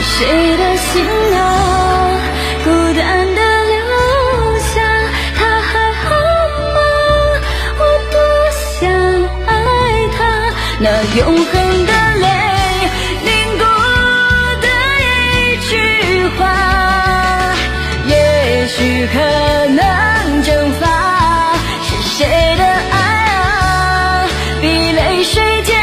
谁的心啊，孤单的留下，他还好吗？我多想爱他，那永恒的泪凝固的一句话，也许可能蒸发，是谁的爱啊，比泪水